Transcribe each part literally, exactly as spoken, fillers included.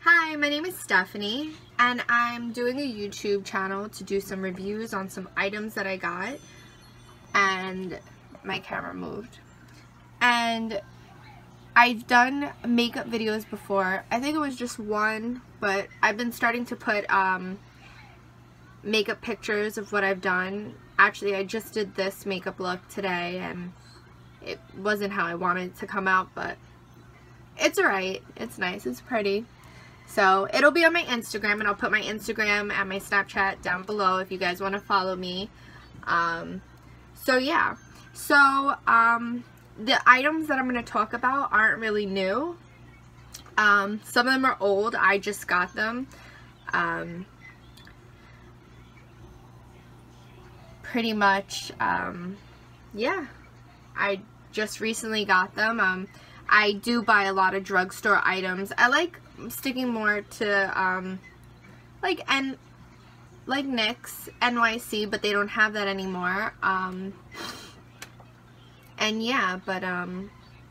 Hi, my name is Stephanie, and I'm doing a YouTube channel to do some reviews on some items that I got, and my camera moved. And I've done makeup videos before. I think it was just one, but I've been starting to put um, makeup pictures of what I've done. Actually, I just did this makeup look today, and it wasn't how I wanted it to come out, but it's alright. It's nice. It's pretty. So it'll be on my Instagram, and I'll put my Instagram and my Snapchat down below if you guys want to follow me. Um, so yeah. So um, the items that I'm going to talk about aren't really new. Um, some of them are old. I just got them. Um, pretty much, um, yeah. I just recently got them. Um, I do buy a lot of drugstore items. I like sticking more to um, like N like NYX, N Y C, but they don't have that anymore. Um, and yeah, but um,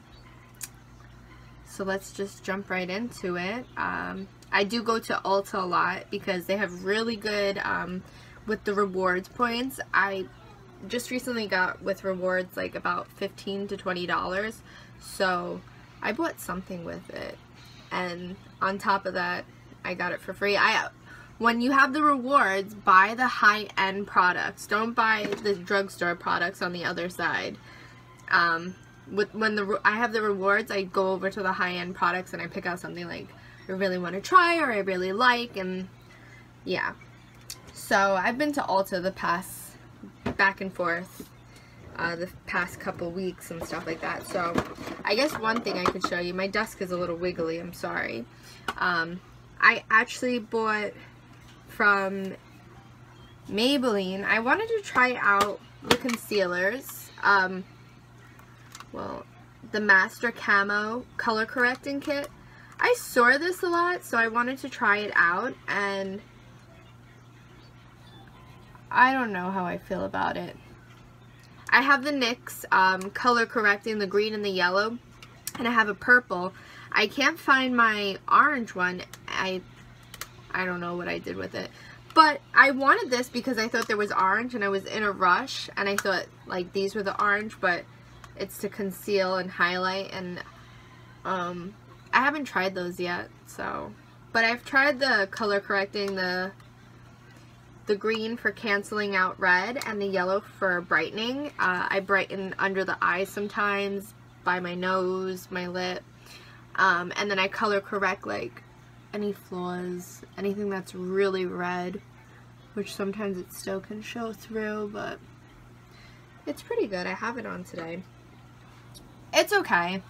so let's just jump right into it. Um, I do go to Ulta a lot because they have really good um, with the rewards points. I just recently got with rewards like about fifteen to twenty dollars, so I bought something with it, and on top of that I got it for free. I when you have the rewards, buy the high-end products. Don't buy the drugstore products on the other side. Um, with when the I have the rewards, I go over to the high-end products and I pick out something like I really want to try or I really like, and yeah. So I've been to Ulta the past back and forth uh, the past couple weeks and stuff like that. So I guess one thing I could show you, my desk is a little wiggly, I'm sorry. Um, I actually bought from Maybelline. I wanted to try out the concealers. Um, well, the Master Camo Color Correcting Kit. I saw this a lot, so I wanted to try it out, and I don't know how I feel about it. I have the NYX um, Color Correcting, the green and the yellow, and I have a purple. I can't find my orange one. I I don't know what I did with it. But I wanted this because I thought there was orange, and I was in a rush, and I thought like these were the orange, but it's to conceal and highlight, and um, I haven't tried those yet. So, but I've tried the Color Correcting, the the green for canceling out red, and the yellow for brightening. Uh, I brighten under the eyes sometimes, by my nose, my lip, um, and then I color correct like any flaws, anything that's really red, which sometimes it still can show through, but it's pretty good. I have it on today. It's okay.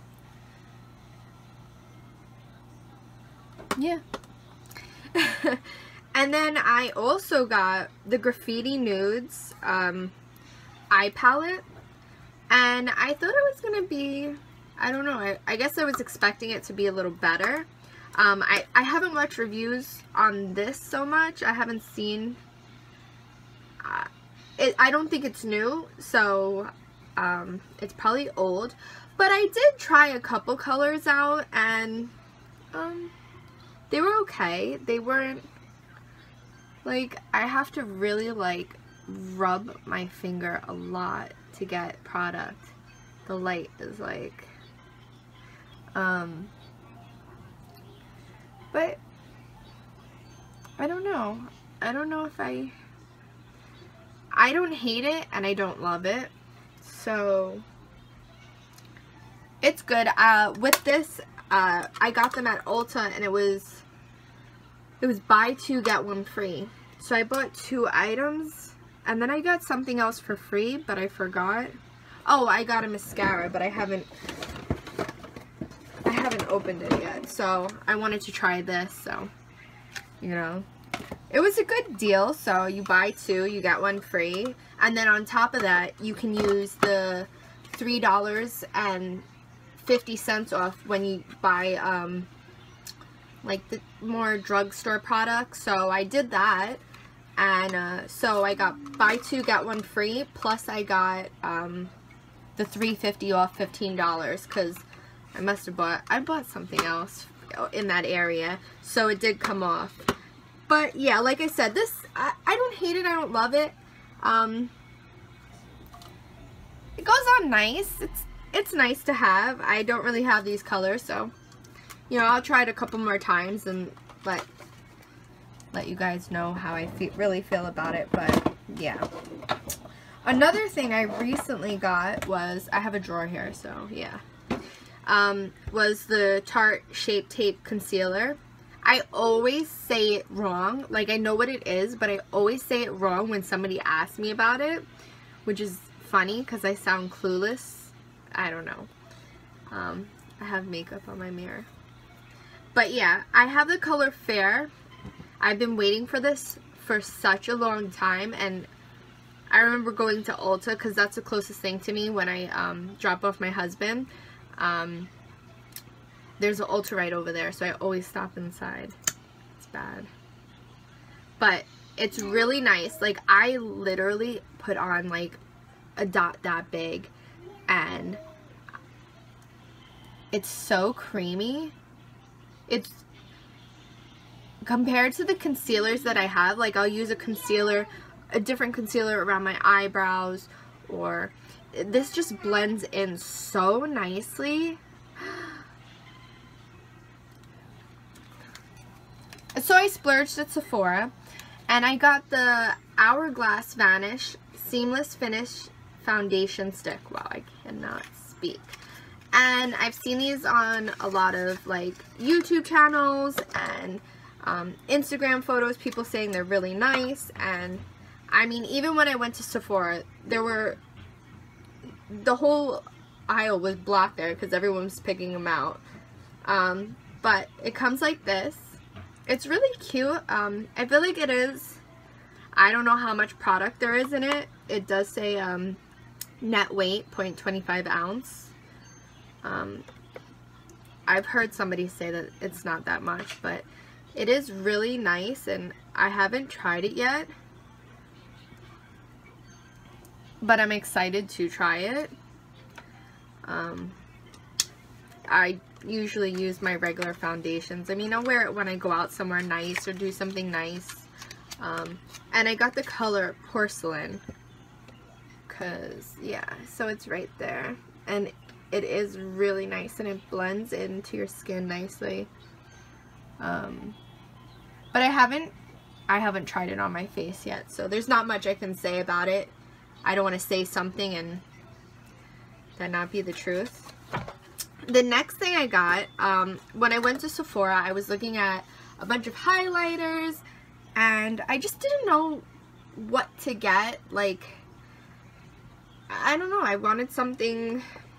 Yeah. And then I also got the Graffiti Nudes um, eye palette, and I thought it was going to be, I don't know, I, I guess I was expecting it to be a little better. Um, I, I haven't watched reviews on this so much. I haven't seen, uh, it, I don't think it's new, so um, it's probably old. But I did try a couple colors out, and um, they were okay. They weren't, like, I have to really, like, rub my finger a lot to get product. The light is, like, um, but, I don't know. I don't know if I, I don't hate it, and I don't love it, so, it's good. Uh, with this, uh, I got them at Ulta, and it was, it was buy two, get one free. So I bought two items, and then I got something else for free, but I forgot. Oh, I got a mascara, but I haven't, I haven't opened it yet. So I wanted to try this, so, you know. It was a good deal, so you buy two, you get one free. And then on top of that, you can use the three dollars and fifty cents off when you buy, um, like the more drugstore products. So I did that, and uh, so I got buy two get one free, plus I got um, the three fifty off fifteen dollars, because I must have bought I bought something else in that area, so it did come off. But yeah, like I said, this, I, I don't hate it, I don't love it. Um, it goes on nice. It's it's nice to have. I don't really have these colors, so you know, I'll try it a couple more times and let let you guys know how I fe really feel about it. But yeah. Another thing I recently got was, I have a drawer here, so yeah. Um, was the Tarte Shape Tape Concealer. I always say it wrong. Like, I know what it is, but I always say it wrong when somebody asks me about it, which is funny because I sound clueless. I don't know. Um, I have makeup on my mirror. But yeah, I have the color Fair. I've been waiting for this for such a long time, and I remember going to Ulta because that's the closest thing to me when I um, drop off my husband. Um, there's an Ulta right over there, so I always stop inside. It's bad. But it's really nice. Like, I literally put on like a dot that big, and it's so creamy. It's compared to the concealers that I have, like I'll use a concealer, a different concealer around my eyebrows, or this just blends in so nicely. So I splurged at Sephora, and I got the Hourglass Vanish Seamless Finish Foundation Stick. Wow, I cannot speak. And I've seen these on a lot of like YouTube channels and um, Instagram photos, people saying they're really nice. And I mean, even when I went to Sephora, there were, the whole aisle was blocked there because everyone was picking them out. Um, but it comes like this. It's really cute. Um, I feel like it is, I don't know how much product there is in it. It does say um, net weight, zero point two five ounce. Um, I've heard somebody say that it's not that much, but it is really nice, and I haven't tried it yet. But I'm excited to try it. Um, I usually use my regular foundations. I mean, I'll wear it when I go out somewhere nice or do something nice. Um, and I got the color Porcelain. Cause, yeah, so it's right there. And it is really nice, and it blends into your skin nicely. Um, but I haven't, I haven't tried it on my face yet. So there's not much I can say about it. I don't want to say something and that not be the truth. The next thing I got, um, when I went to Sephora, I was looking at a bunch of highlighters, and I just didn't know what to get. Like, I don't know, I wanted something,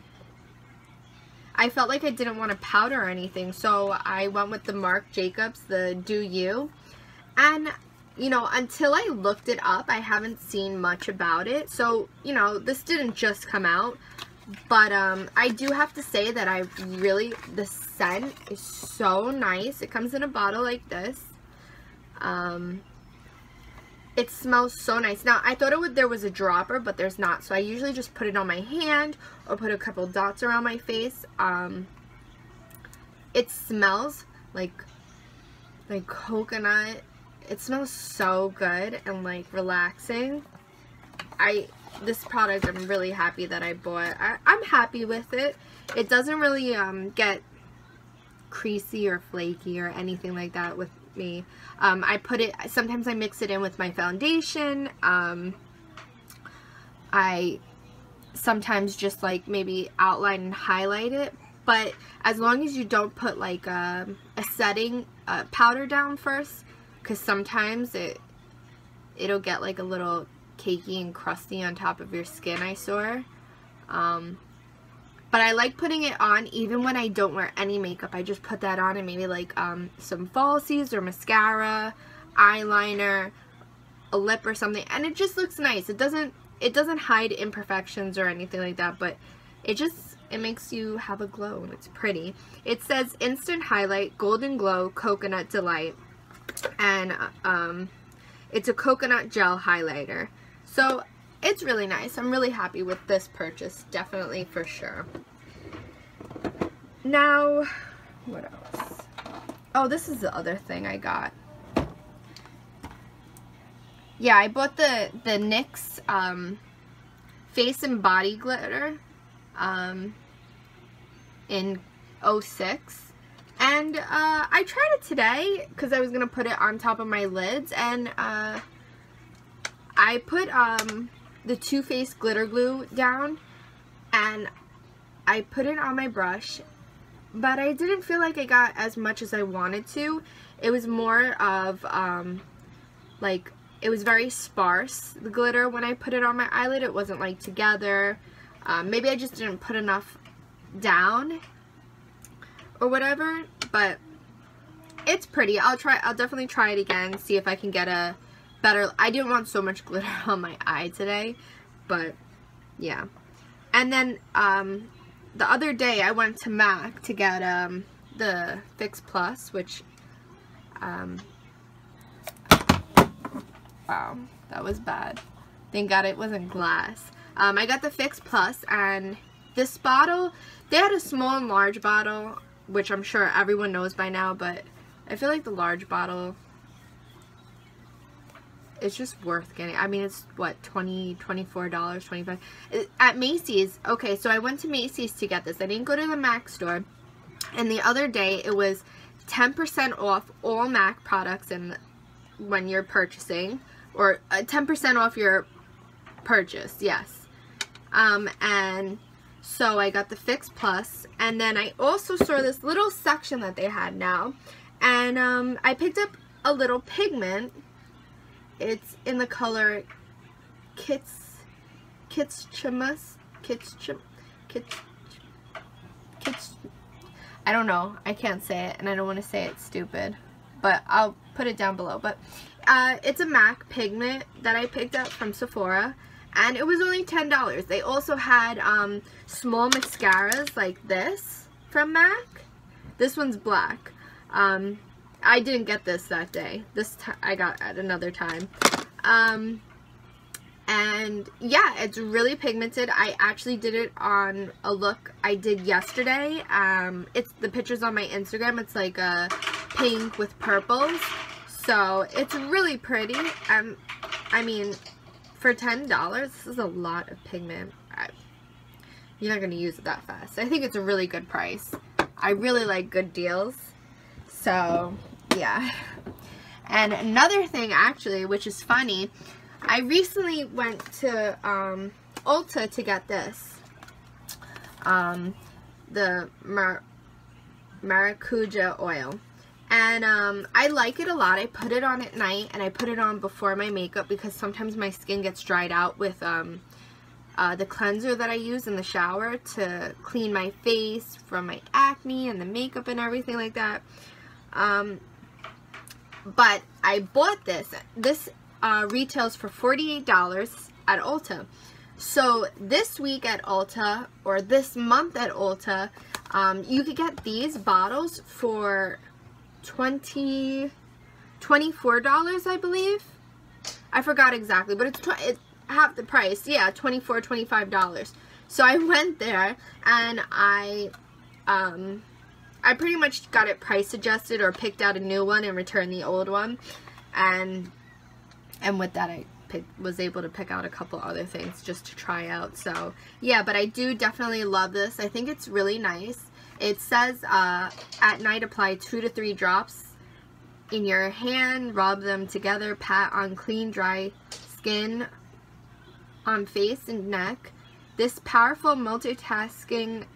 I felt like I didn't want to powder or anything, so I went with the Marc Jacobs, the Do You, and you know, until I looked it up, I haven't seen much about it. So, you know, this didn't just come out. But um, I do have to say that I really, the scent is so nice. It comes in a bottle like this. Um, it smells so nice. Now, I thought it would, there was a dropper, but there's not. So I usually just put it on my hand or put a couple dots around my face. Um, it smells like, like coconut. It smells so good and like relaxing. I this product I'm really happy that I bought. I, I'm happy with it. It doesn't really um, get creasy or flaky or anything like that with me. Um, I put it, sometimes I mix it in with my foundation. Um, I sometimes just like maybe outline and highlight it. But as long as you don't put like a, a setting uh, powder down first, because sometimes it, it'll get like a little cakey and crusty on top of your skin, I saw. Um, but I like putting it on even when I don't wear any makeup. I just put that on and maybe like um, some falsies or mascara, eyeliner, a lip or something. And it just looks nice. It doesn't, it doesn't hide imperfections or anything like that, but it just, it makes you have a glow and it's pretty. It says Instant Highlight, Golden Glow, Coconut Delight. And um, it's a coconut gel highlighter. So it's really nice. I'm really happy with this purchase, definitely for sure. Now, what else? oh, this is the other thing I got. Yeah, I bought the, the NYX um, Face and Body Glitter um, in oh six. And uh, I tried it today because I was going to put it on top of my lids. And uh, I put um, the Too Faced glitter glue down. And I put it on my brush. But I didn't feel like I got as much as I wanted to. It was more of um, like... It was very sparse, the glitter, when I put it on my eyelid. It wasn't like together. Um, maybe I just didn't put enough down or whatever, but it's pretty. I'll try, I'll definitely try it again, see if I can get a better, I didn't want so much glitter on my eye today, but yeah. And then um, the other day I went to MAC to get um, the Fix Plus, which um, wow, that was bad. Thank God it wasn't glass. Um, I got the Fix Plus, and this bottle, they had a small and large bottle, which I'm sure everyone knows by now, but I feel like the large bottle is just worth getting. I mean, it's what, twenty, twenty-four dollars, twenty-five dollars at Macy's. Okay, so I went to Macy's to get this. I didn't go to the MAC store, and the other day it was ten percent off all MAC products and when you're purchasing, or uh, ten percent off your purchase, yes. Um, and so I got the Fix Plus, and then I also saw this little section that they had now, and um, I picked up a little pigment. It's in the color Kits, Kits Chimas, Kits Chim, Kits, Kits, I don't know, I can't say it, and I don't want to say it stupid, but I'll put it down below. But uh, it's a MAC pigment that I picked up from Sephora, and it was only ten dollars. They also had um, small mascaras like this from MAC. This one's black. Um, I didn't get this that day. This t I got at another time. Um, and yeah, it's really pigmented. I actually did it on a look I did yesterday. Um, it's the pictures on my Instagram. It's like a pink with purples. So it's really pretty. Um, I mean, for ten dollars, this is a lot of pigment. I, you're not going to use it that fast. I think it's a really good price. I really like good deals. So, yeah. And another thing, actually, which is funny, I recently went to um, Ulta to get this. Um, the Mar Maracuja oil. And um, I like it a lot. I put it on at night, and I put it on before my makeup because sometimes my skin gets dried out with um, uh, the cleanser that I use in the shower to clean my face from my acne and the makeup and everything like that. Um, but I bought this. This uh, retails for forty-eight dollars at Ulta. So this week at Ulta, or this month at Ulta, um, you could get these bottles for twenty, twenty-four dollars, I believe. I forgot exactly, but it's, tw it's half the price. Yeah, twenty-four, twenty-five dollars. So I went there, and I, um, I pretty much got it price adjusted, or picked out a new one and returned the old one. And, and with that, I picked, was able to pick out a couple other things just to try out. So, yeah, but I do definitely love this. I think it's really nice. It says uh, at night apply two to three drops in your hand, rub them together, pat on clean, dry skin on face and neck. This powerful multitasking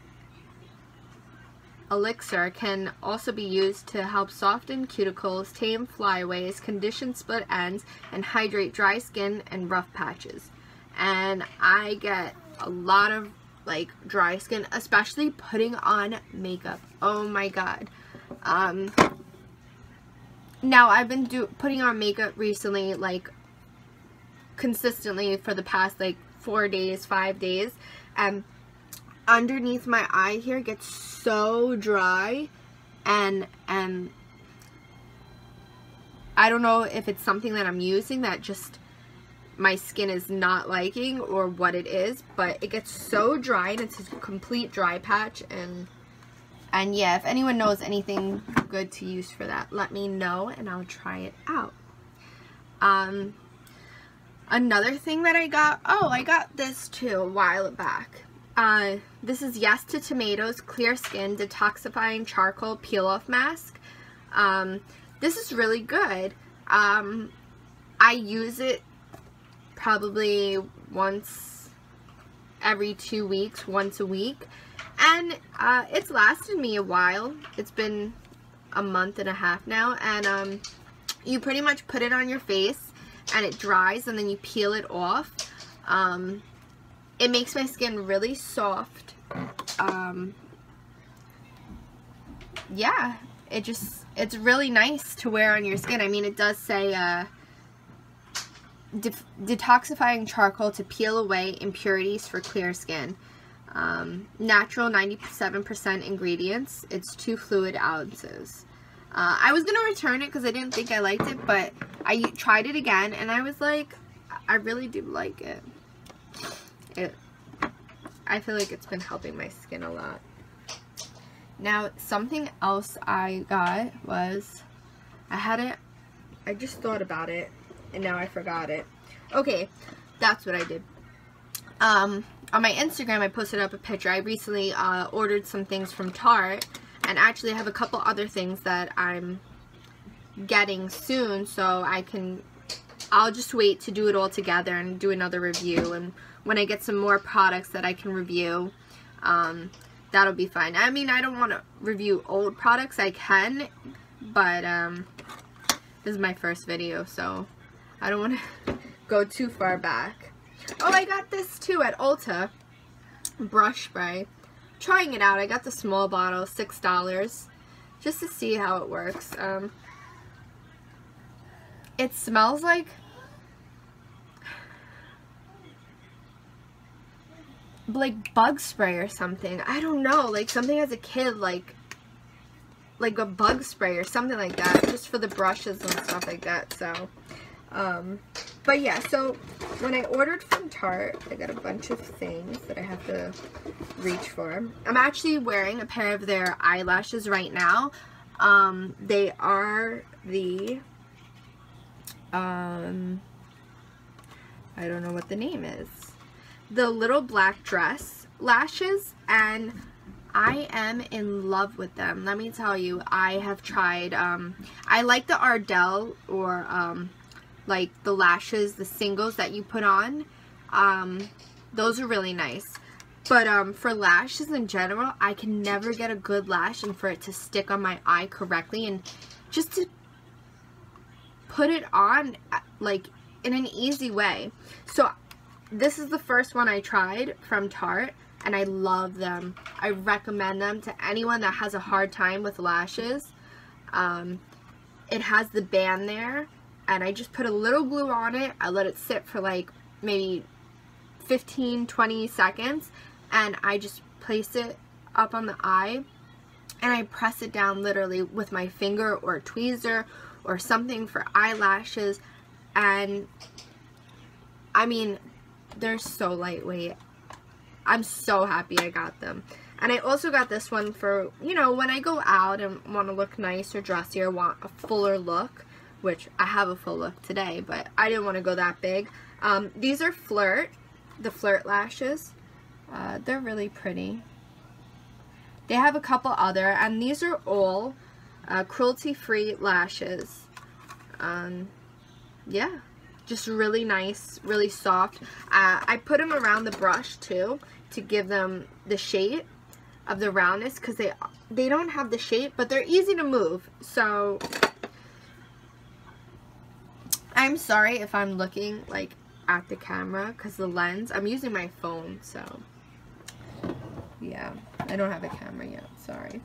elixir can also be used to help soften cuticles, tame flyaways, condition split ends, and hydrate dry skin and rough patches. And I get a lot of like dry skin, especially putting on makeup. Oh my god. Um, now I've been do putting on makeup recently, like consistently for the past like four days, five days, and underneath my eye here gets so dry, and and I don't know if it's something that I'm using that just my skin is not liking, or what it is, but it gets so dry, and it's a complete dry patch, and And yeah, if anyone knows anything good to use for that, let me know and I'll try it out. Um, another thing that I got, oh, I got this too a while back. Uh, this is Yes to Tomatoes Clear Skin Detoxifying Charcoal Peel Off Mask. Um, this is really good. Um, I use it probably once every two weeks, once a week. And uh, it's lasted me a while. It's been a month and a half now. And um, you pretty much put it on your face and it dries and then you peel it off. Um, it makes my skin really soft. Um, yeah, it just, it's really nice to wear on your skin. I mean, it does say uh, de detoxifying charcoal to peel away impurities for clear skin. Um, natural ninety-seven percent ingredients. It's two fluid ounces. Uh, I was going to return it because I didn't think I liked it, but I tried it again and I was like, I really do like it. It, I feel like it's been helping my skin a lot. Now, something else I got was, I had it, I just thought about it and now I forgot it. Okay, that's what I did. Um, on my Instagram, I posted up a picture. I recently uh, ordered some things from Tarte, and actually I have a couple other things that I'm getting soon, so I can, I'll just wait to do it all together and do another review, and when I get some more products that I can review, um, that'll be fine. I mean, I don't want to review old products. I can, but um, this is my first video, so I don't want to go too far back. Oh, I got this too at Ulta. Brush spray. Trying it out. I got the small bottle, six dollars. Just to see how it works. Um, it smells like like bug spray or something. I don't know. Like something as a kid, like like a bug spray or something like that. Just for the brushes and stuff like that. So, um, but yeah, so when I ordered from Tarte, I got a bunch of things that I have to reach for. I'm actually wearing a pair of their eyelashes right now. Um, they are the, um, I don't know what the name is. The little black dress lashes, and I am in love with them. Let me tell you, I have tried, um, I like the Ardell or, um, like the lashes, the singles that you put on. Um, those are really nice. But um, for lashes in general, I can never get a good lash and for it to stick on my eye correctly. And just to put it on, like, in an easy way. So, this is the first one I tried from Tarte, and I love them. I recommend them to anyone that has a hard time with lashes. Um, it has the band there. And I just put a little glue on it. I let it sit for like maybe fifteen, twenty seconds. And I just place it up on the eye. And I press it down literally with my finger or a tweezer or something for eyelashes. And I mean, they're so lightweight. I'm so happy I got them. And I also got this one for, you know, when I go out and want to look nice or dressy or want a fuller look. Which I have a full look today, but I didn't want to go that big. Um, these are Flirt, the Flirt lashes. Uh, they're really pretty. They have a couple other, and these are all uh, cruelty-free lashes. Um, yeah, just really nice, really soft. Uh, I put them around the brush too to give them the shape of the roundness, because they they don't have the shape, but they're easy to move. So I'm sorry if I'm looking like at the camera because the lens, I'm using my phone, so yeah, I don't have a camera yet, sorry.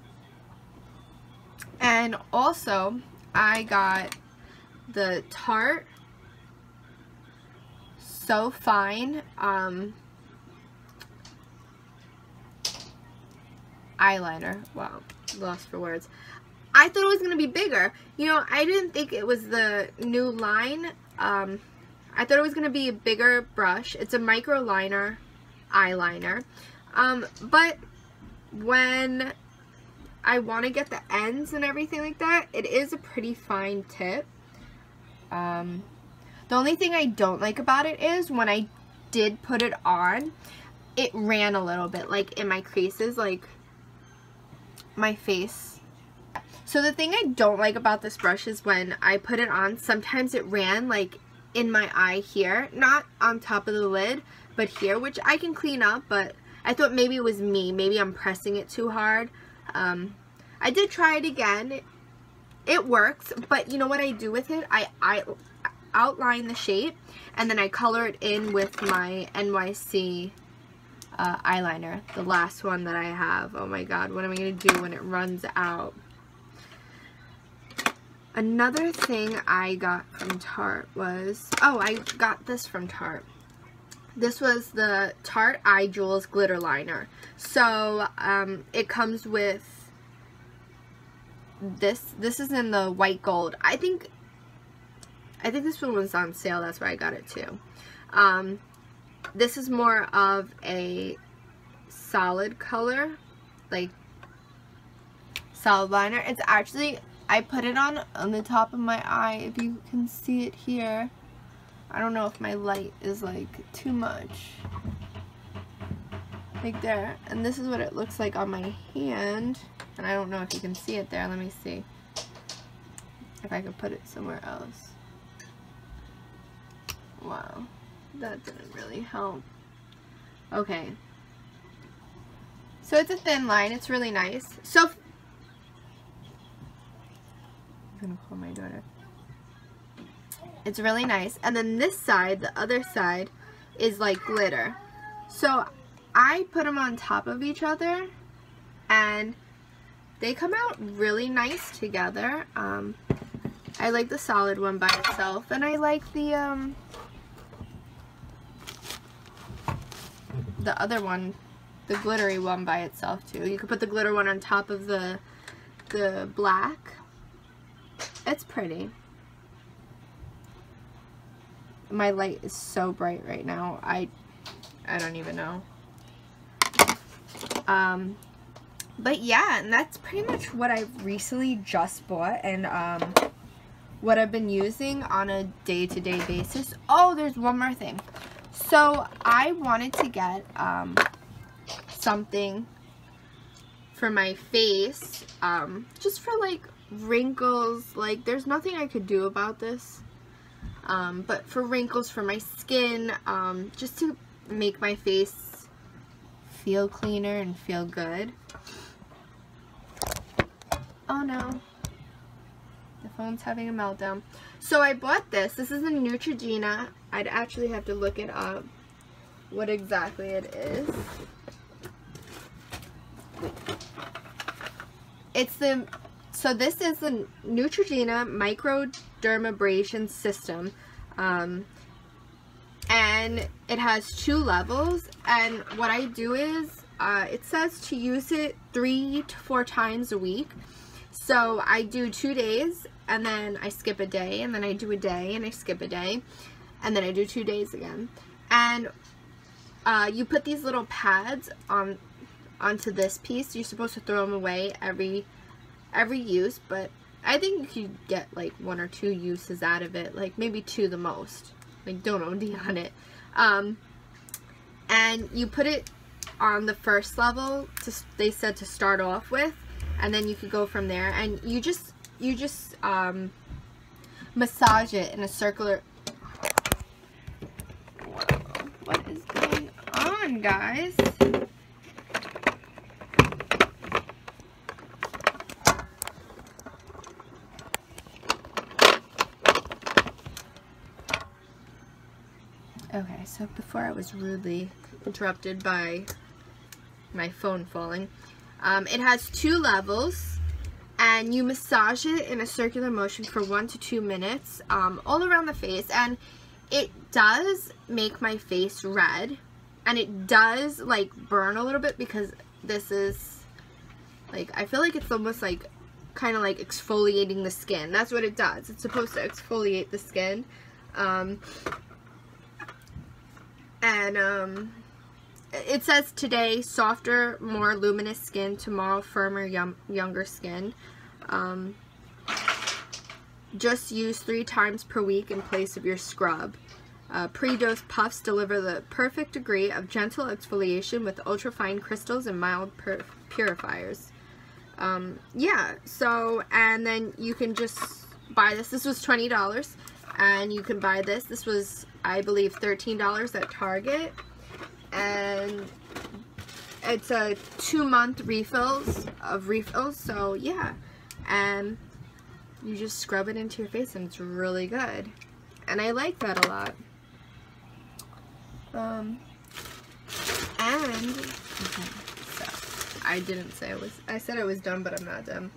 And also I got the Tarte So Fine um, eyeliner. Wow, lost for words. I thought it was going to be bigger. You know, I didn't think it was the new line. Um, I thought it was going to be a bigger brush. It's a micro liner eyeliner. Um, but when I want to get the ends and everything like that. It is a pretty fine tip. Um, the only thing I don't like about it is when I did put it on, it ran a little bit, like in my creases, like my face. So the thing I don't like about this brush is when I put it on, sometimes it ran like in my eye here, not on top of the lid, but here, which I can clean up, but I thought maybe it was me. Maybe I'm pressing it too hard. Um, I did try it again. It, it works, but you know what I do with it? I, I outline the shape, and then I color it in with my N Y C uh, eyeliner, the last one that I have. Oh my god, what am I going to do when it runs out? Another thing I got from Tarte was, oh, I got this from Tarte. This was the Tarte Eye Jewels Glitter Liner. So, um, it comes with this. This is in the white gold. I think, I think this one was on sale. That's why I got it too. Um, this is more of a solid color, like solid liner. It's actually, I put it on on the top of my eye, if you can see it here. I don't know if my light is like too much. Like there. And this is what it looks like on my hand. And I don't know if you can see it there. Let me see if I can put it somewhere else. Wow. That didn't really help. Okay. So it's a thin line. It's really nice. So I'm gonna call my daughter. It's really nice. And then this side, the other side, is like glitter. So I put them on top of each other and they come out really nice together. Um, I like the solid one by itself, and I like the um, the other one, the glittery one by itself too. You could put the glitter one on top of the the black. It's pretty. My light is so bright right now. I I don't even know. Um, but yeah, and that's pretty much what I've recently just bought, and um, what I've been using on a day-to-day basis. Oh, there's one more thing. So I wanted to get um, something for my face, um, just for like wrinkles. Like, there's nothing I could do about this. Um, but for wrinkles, for my skin, um, just to make my face feel cleaner and feel good. Oh no, the phone's having a meltdown. So I bought this. This is a Neutrogena. I'd actually have to look it up, what exactly it is. It's the, so this is the Neutrogena Microdermabrasion System, um, and it has two levels, and what I do is, uh, it says to use it three to four times a week. So I do two days, and then I skip a day, and then I do a day, and I skip a day, and then I do two days again. And uh, you put these little pads on onto this piece. You're supposed to throw them away every every use, but I think you could get like one or two uses out of it, like maybe two the most. Like, don't O D on it. Um, and you put it on the first level, to, they said to start off with, and then you could go from there, and you just you just um, massage it in a circular. What is going on, guys? Okay, so before I was rudely interrupted by my phone falling. Um, it has two levels, and you massage it in a circular motion for one to two minutes um, all around the face, and it does make my face red, and it does like burn a little bit because this is like, I feel like it's almost like kind of like exfoliating the skin. That's what it does. It's supposed to exfoliate the skin. Um, and um, it says today, softer, more luminous skin. Tomorrow, firmer, young, younger skin. Um, just use three times per week in place of your scrub. Uh, pre-dose puffs deliver the perfect degree of gentle exfoliation with ultra-fine crystals and mild pur purifiers. Um, yeah, so, and then you can just buy this. This was twenty dollars, and you can buy this. This was, I believe, thirteen dollars at Target, and it's a two-month refills of refills, so yeah, and you just scrub it into your face, and it's really good, and I like that a lot. Um, and, okay, so, I didn't say I was, I said I was done, but I'm not done.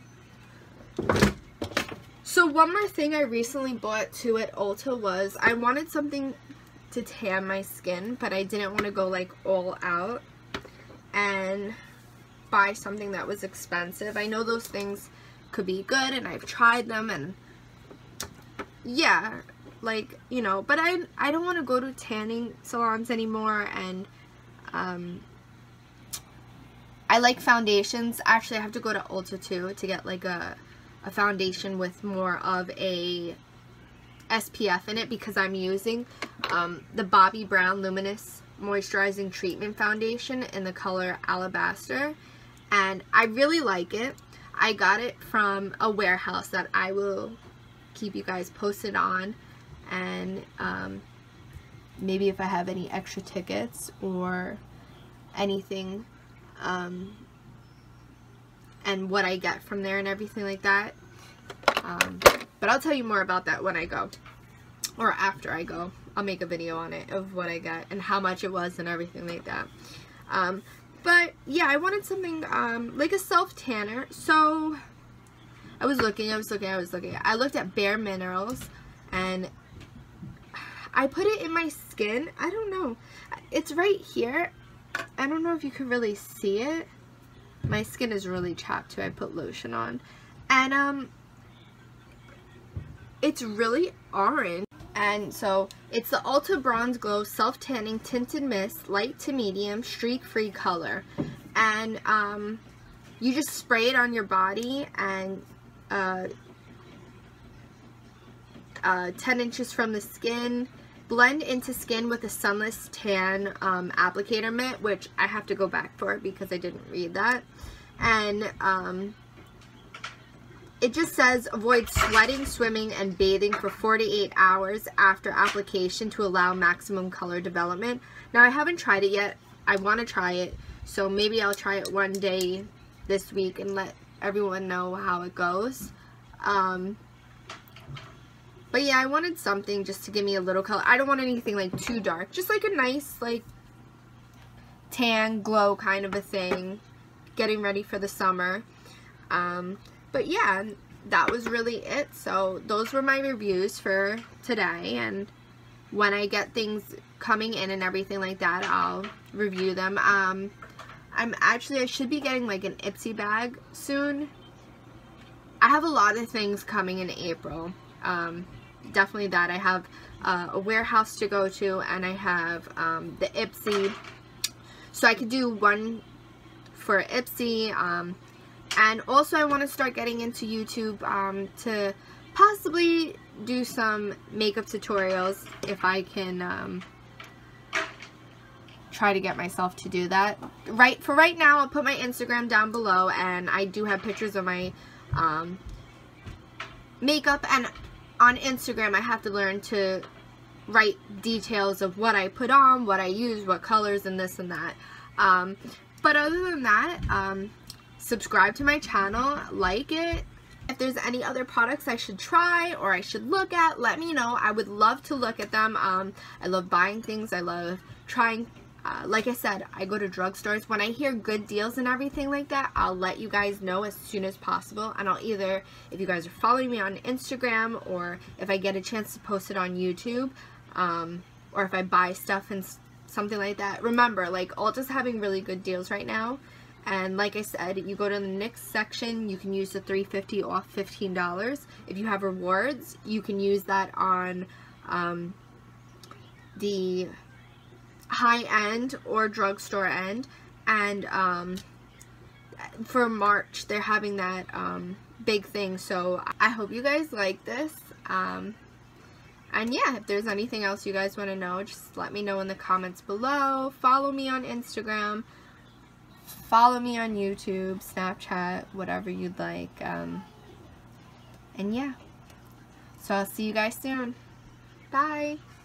So one more thing I recently bought too at Ulta was, I wanted something to tan my skin, but I didn't want to go like all out and buy something that was expensive. I know those things could be good, and I've tried them, and yeah, like, you know, but I I don't want to go to tanning salons anymore, and um I like foundations. Actually, I have to go to Ulta too to get like a a foundation with more of a S P F in it, because I'm using um the Bobbi Brown Luminous Moisturizing Treatment Foundation in the color Alabaster, and I really like it. I got it from a warehouse that I will keep you guys posted on, and um, maybe if I have any extra tickets or anything, um, and what I get from there and everything like that. Um, but I'll tell you more about that when I go, or after I go. I'll make a video on it of what I got and how much it was and everything like that. Um, but yeah, I wanted something um, like a self tanner. So I was looking, I was looking, I was looking. I looked at Bare Minerals, and I put it in my skin. I don't know. It's right here. I don't know if you can really see it. My skin is really chapped too. I put lotion on, and um, it's really orange. And so it's the Ulta Bronze Glow Self Tanning Tinted Mist, light to medium, streak free color, and um, you just spray it on your body, and uh, uh, ten inches from the skin. Blend into skin with a sunless tan um, applicator mitt, which I have to go back for because I didn't read that. And um, it just says avoid sweating, swimming, and bathing for forty-eight hours after application to allow maximum color development. Now, I haven't tried it yet. I want to try it, so maybe I'll try it one day this week and let everyone know how it goes. Um, but yeah, I wanted something just to give me a little color. I don't want anything like too dark. Just like a nice like tan glow kind of a thing. Getting ready for the summer. Um, but yeah, that was really it. So those were my reviews for today. And when I get things coming in and everything like that, I'll review them. Um, I'm actually, I should be getting like an Ipsy bag soon. I have a lot of things coming in April. Um, definitely that. I have uh, a warehouse to go to, and I have um, the Ipsy. So I could do one for Ipsy. Um, and also I want to start getting into YouTube um, to possibly do some makeup tutorials if I can um, try to get myself to do that. Right, for right now, I'll put my Instagram down below, and I do have pictures of my um, makeup, and on Instagram I have to learn to write details of what I put on, what I use, what colors, and this and that. Um, but other than that, um, subscribe to my channel, like it. If there's any other products I should try or I should look at, let me know. I would love to look at them. Um, I love buying things. I love trying. Uh, like I said, I go to drugstores. When I hear good deals and everything like that, I'll let you guys know as soon as possible. And I'll either, if you guys are following me on Instagram, or if I get a chance to post it on YouTube, um, or if I buy stuff and something like that. Remember, like, Ulta's having really good deals right now. And like I said, you go to the N Y X section, you can use the three fifty off fifteen dollars. If you have rewards, you can use that on um, the high-end or drugstore end, and um, for March they're having that um, big thing. So I hope you guys like this. Um, and yeah, if there's anything else you guys want to know, just let me know in the comments below. Follow me on Instagram. Follow me on YouTube, Snapchat, whatever you'd like. Um, and yeah. So I'll see you guys soon. Bye.